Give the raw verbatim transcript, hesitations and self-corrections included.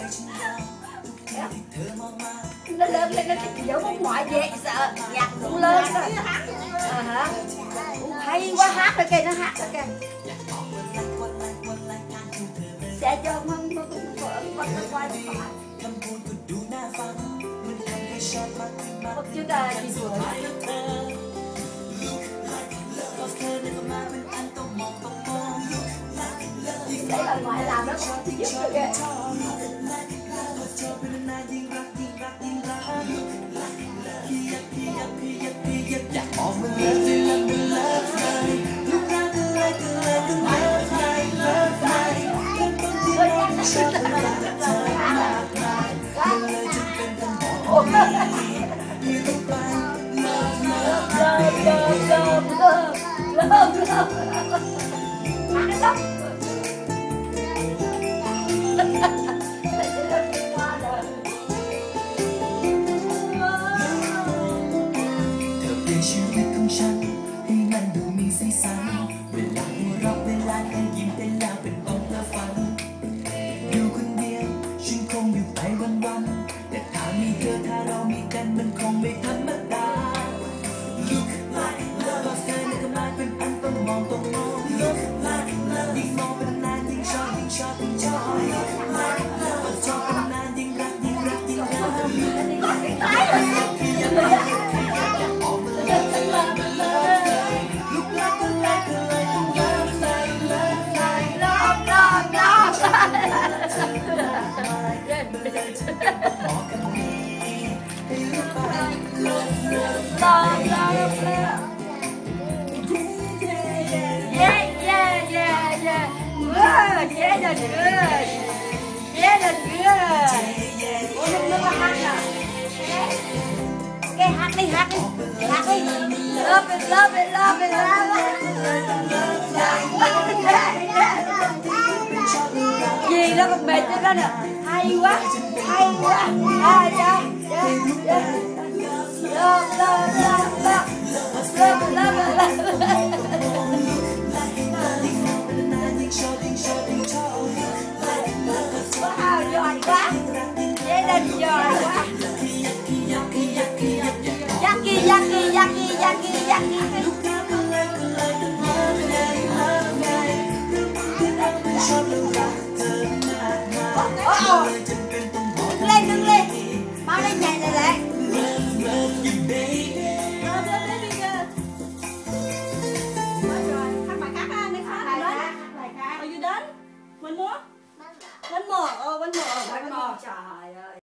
Nó lớn lên nó thích giống ông ngoại dễ sợ. Nhạc cũng lớn rồi. À hả? Hay quá, hát rồi kìa, nó hát rồi kìa. Sẽ cho mong mong con nó quay phải. Không chứ ta chỉ vừa đấy là ngoại làm đó giúp được kìa. Yeah, that's good. Yeah, that's good. Ủa, nó có hát à? Okay, hát đi, hát đi. Hát đi. Love it, love it, love it, love it. Gì nó còn mệt cho nó nè. Hay quá, hay quá. À, dạ, dạ, dạ. Love, love, love, love. Love, love, love. Wow, giỏi quá. Gia đình giỏi quá. Yaki, yaki, yaki, yaki, yaki. Đứng lên, đứng lên. Mau lên nhảy lại lại. Mình mua? Bánh mò, ờ bánh mò, bánh mò, trời ơi.